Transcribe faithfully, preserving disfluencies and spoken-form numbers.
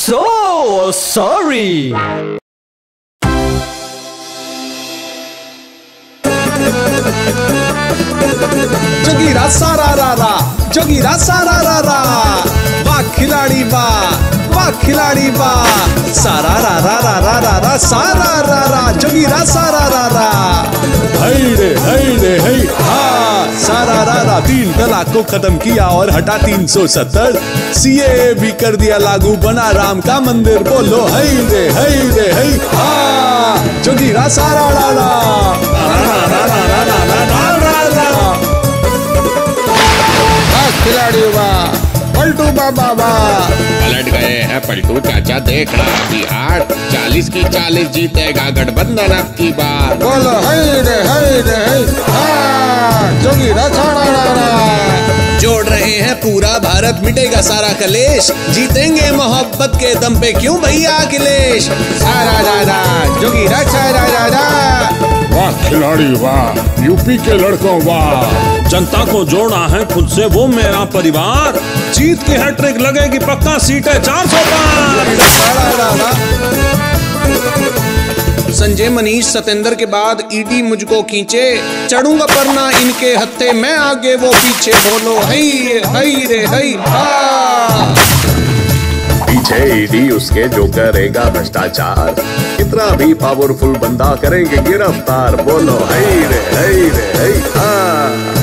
so sorry. Jogira सारा रा रा, जोगीरा सारा रा रा, वाह खिलाड़ी वाह, वाह खिलाड़ी वाह, सारा रा रा रा रा रा रा, सारा रा रा, जोगीरा सारा रा रा, हई रे हई रे हई हा, सारा रा रा। तीन तलाक को खत्म किया और हटा तीन सौ सत्तर, सीए भी कर दिया लागू, बना राम का मंदिर, बोलो हई रे हई रे हई हा, जोगीरा सारा रा रा, रा रा रा रा रा रा रा रा रा, खिलाड़ी वाह, पलटू बाबा वाह। पलट गए हैं पलटू चाचा, देख रहा बिहार, चालीस की चालीस जीतेगा गठबंधन अब की बार, बोलो हई रे हई रे हई हा, जोगीरा सारा रा रा। जोड़ रहे हैं पूरा भारत, मिटेगा सारा कलेश, जीतेंगे मोहब्बत के दम पे, क्यों भैया अखिलेश, सारा रा रा, जोगीरा सारा रा रा। वाह खिलाड़ी वाह, यूपी के लड़कों वाह, जनता को जोड़ा है खुद से वो मेरा परिवार, जीत की हैट्रिक लगेगी पक्का, सीटें चार सौ पार। संजय मनीष सतेंद्र के बाद ईडी मुझको खींचे, चढ़ूंगा पर ना इनके हत्थे, मैं आगे वो पीछे, बोलो हई हई रे हई हा, पीछे ईडी उसके जो करेगा भ्रष्टाचार, कितना भी पावरफुल बंदा करेंगे गिरफ्तार, बोलो हई रे हई रे हई हा।